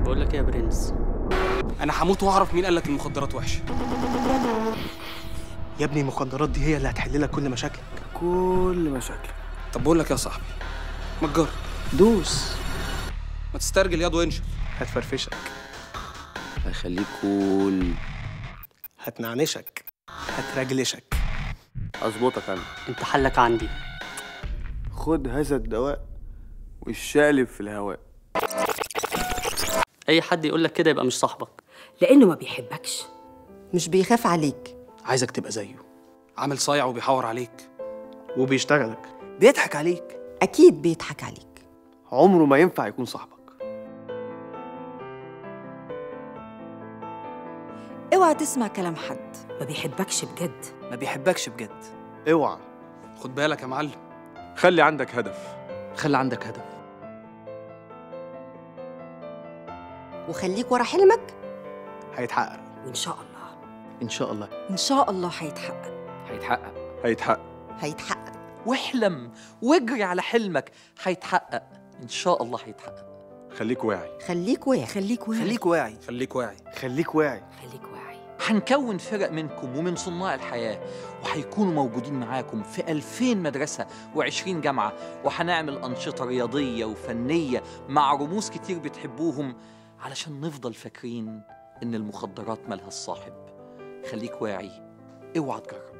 بقول لك ايه يا برنس، انا هموت واعرف مين قال لك المخدرات وحشه. يا ابني المخدرات دي هي اللي هتحل لك كل مشاكلك. كل مشاكلك. طب بقول لك يا صاحبي، ما تجرب، دوس، ما تسترجل ياض وانشف. هتفرفشك، هيخليك كول، هتنعنشك، هترجلشك. اظبطك انا. انت حلك عندي. خد هذا الدواء والشقلب في الهواء. اي حد يقول لك كده يبقى مش صاحبك، لأنه ما بيحبكش، مش بيخاف عليك، عايزك تبقى زيه، عامل صايع وبيحور عليك وبيشتغلك. بيضحك عليك، أكيد بيضحك عليك. عمره ما ينفع يكون صاحبك. اوعى تسمع كلام حد. ما بيحبكش بجد. ما بيحبكش بجد. اوعى. خد بالك يا معلم، خلي عندك هدف. خلي عندك هدف. وخليك ورا حلمك، هيتحقق وإن شاء الله. ان شاء الله. إن شاء الله هيتحقق. هيتحقق. هيتحقق. هيتحقق. واحلم واجري على حلمك، هيتحقق ان شاء الله هيتحقق. خليك واعي. خليك واعي. خليك واعي. خليك واعي. خليك واعي. خليك واعي. خليك واعي. هنكون فرق منكم ومن صناع الحياة، وهيكونوا موجودين معاكم في 2000 مدرسة و20 جامعة، وهنعمل أنشطة رياضية وفنية مع رموز كتير بتحبوهم، علشان نفضل فاكرين إن المخدرات مالها الصاحب. خليك واعي، اوعى تجرب.